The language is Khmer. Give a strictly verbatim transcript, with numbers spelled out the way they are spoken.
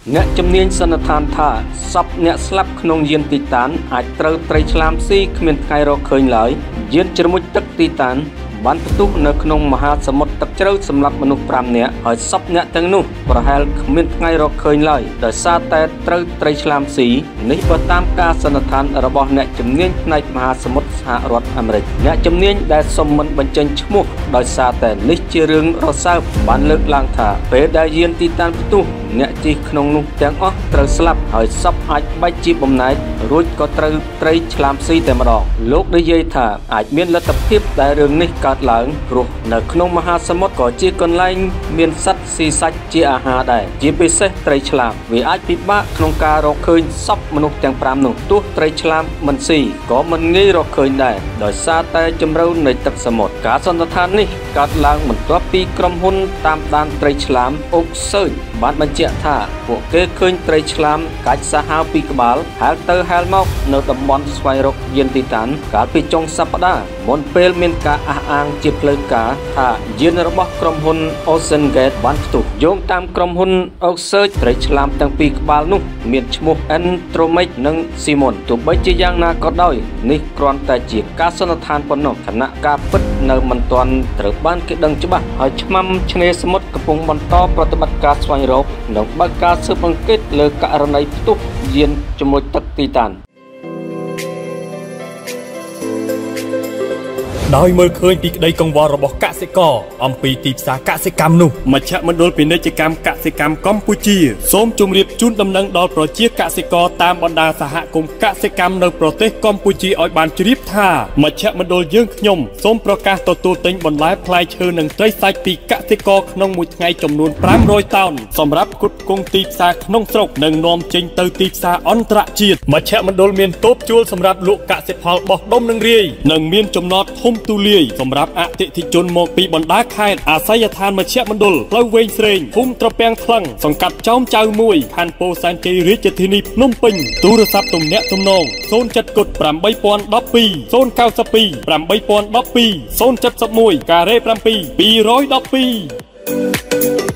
អ្នកជំនាញសន្និដ្ឋានថាសពអ្នកស្លាប់ក្នុងយានទីតានអាចត្រូវត្រីឆ្លាមស៊ីគ្មានថ្ងៃរកឃើញឡើយយានជ្រមុជទឹកទីតានបានផ្ទុះនៅក្នុងមហាសមុទ្រទឹកជ្រៅសម្រាប់មនុស្សប្រាំនាក់ហើយសពអ្នកទាំងនោះប្រហែលគ្មានថ្ងៃរកឃើញឡើយដោយសារតែត្រូវត្រីឆ្លាមស៊ីនេះបើតាមការសន្និដ្ឋានរបស់អ្នកជំនាញផ្នែកមហាសមុទ្រសហរដ្ឋអាមេរិកអ្នកជំនាញដែលសុំមិនបញ្ចេញឈ្មោះដោយសារតែនេះជារឿងរសើបបានលើកឡើងថាពេលដែលយានទីតានផ្ទុះអ្នកជិះក្នុងនោះទាំងអស់ត្រូវស្លាប់ហើយសពអាចបែកជាបំណែករួចក៏ត្រូវត្រីឆ្លាមស៊ីតែម្ដងលោកនិយាយថាអាចមានលទ្ធភាពដែលរឿងនេះកើតឡើងព្រោះនៅក្នុងមហាសមុទ្រក៏ជាកន្លែងមានសត្វស៊ីសាច់ជាអាហារដែរជាពិសេសត្រីឆ្លាមវាអាចពិបាកក្នុងការរកឃើញសពមនុស្សទាំងប្រាំនោះទោះត្រីឆ្លាមមិនស៊ីក៏មិនងាយរកឃើញដែរដោយសារតែជម្រៅនៃទឹកសមុទ្រការសន្និដ្ឋាននេះកើតឡើងបន្ទាប់ពីក្រុមហ៊ុនតាមដានត្រីឆ្លាមអុកសើចបានបញ្ជាក់ថាពួកគេឃើញត្រីឆ្លាមកាច់សាហាវពីក្បាលហែលទៅហែលមកនៅតំបន់ស្វែងរកយានទីតានកាលពីចុងសប្តាហ៍មុនពេលមានការអះអាងជាផ្លូវការថាយានរបស់ក្រុមហ៊ុន Ocean Gate បានផ្ទុះយោងតាមក្រុមហ៊ុន Oak Search ត្រីឆ្លាមទាំងពីរក្បាលនោះមានឈ្មោះ Andromache និង Simon ទោះបីជាយ៉ាងណាក៏ដោយនេះគ្រាន់តែជាការសន្និដ្ឋានប៉ុណ្ណោះខណៈការពិតនៅមិនទាន់ត្រូវបានគេដឹងច្បាស់ហើយឆ្មាំឆ្នេរសមុទ្រកំពុងបន្តប្រតិបត្តិការស្វែងរកនិងបើកការស៊ើបអង្កេតលើករណីផ្ទុះយានជំនួយទឹកទីតានដោយមើលឃើញពីក្តីកង្វល់របស់កសិករអំពីទីផ្សារកសិកម្មនោះមជ្ឈមណ្ឌលពាណិជ្ជកម្មកសិកម្មកម្ពុជាសូមជម្រាបជូនដំណឹងដល់ប្រជាកសិករតាមបណ្ដាសហគមន៍កសិកម្មនៅប្រទេសកម្ពុជាឲ្យបានជ្រាបថាមជ្ឈមណ្ឌលយើងខ្ញុំសូមប្រកាសទទួលទិញបន្លែផ្លែឈើនិងត្រីសាច់ពីកសិករក្នុងមួយថ្ងៃចំនួនប្រាំរយតោនសម្រាប់ផ្គត់ផ្គង់ទីផ្សារក្នុងស្រុកនិងនាំចេញទៅទីផ្សារអន្តរជាតិមជ្ឈមណ្ឌលមានតូបជួលសម្រាប់លក់កសិផលបោះដុំនិងរាយនិងមានចំណតធំទូលាយសម្រាប់អតិថិជនមកពីបណ្ដាខេត្តអាស័យដ្ឋានមជ្ឈមណ្ឌលផ្លូវវែងស្រេងភូមិត្រពាំងថ្លឹងសង្កាត់ចោមចៅមួយខណ្ឌពោធិ៍សែនជ័យរាជធានីភ្នំពេញទូរស័ព្ទទំនាក់ទំនងศูนย์ เจ็ด กุด แปด หนึ่ง หนึ่ง สอง ศูนย์ เก้า สอง แปด หนึ่ง หนึ่ง สอง ศูนย์ เจ็ด หนึ่ง การ៉េ เจ็ด สอง สอง สอง